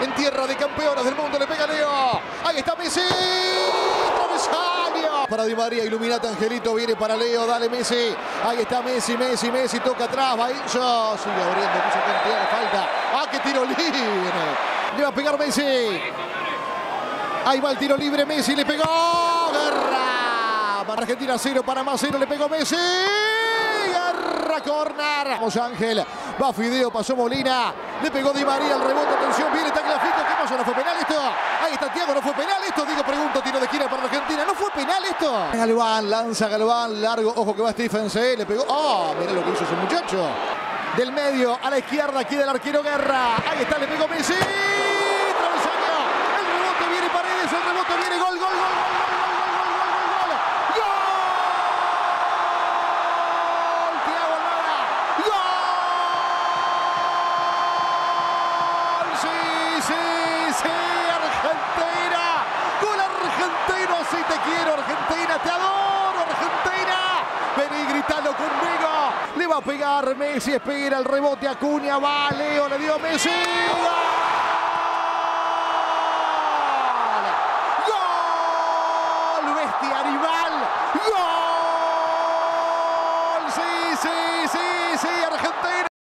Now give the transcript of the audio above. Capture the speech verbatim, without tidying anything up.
en tierra de campeones del mundo. Le pega Leo. Ahí está Messi. Travesaño. Para Di María, iluminate Angelito. Viene para Leo. Dale Messi. Ahí está Messi, Messi, Messi. Toca atrás. Va Enzo. Sigue abriendo. Puso cantidad de falta. ¡Ah, qué tiro libre! Le va a pegar Messi. Ahí va el tiro libre. Messi le pegó. Guerra. Para Argentina cero. Panamá cero. Le pegó Messi. Guerra. Corner. Vamos Ángel. Va Fideo. Pasó Molina. Le pegó Di María. El rebote. Atención. Viene Tagliafico. ¿Qué pasó? ¿No fue penal esto? Ahí está Thiago. ¿No fue penal esto? Digo, pregunto. Tiro de esquina para Argentina. ¿No fue penal esto? Galván. Lanza Galván. Largo. Ojo que va Stephens. Eh. Le pegó. Oh, mirá lo que hizo ese muchacho. Del medio a la izquierda. Queda el arquero Guerra. Ahí está. Le pegó Messi. Travesaño. El rebote viene Paredes. El rebote viene. Gol, gol, gol, gol. Sí, sí, Argentina. Gol argentino, si te quiero, Argentina, te adoro, Argentina. Vení, gritalo conmigo. Le va a pegar Messi, espera el rebote, Acuña, va, Leo, le dio Messi. ¡Gol! ¡Gol! ¡Bestia animal! ¡Gol! Sí, sí, sí, sí, Argentina.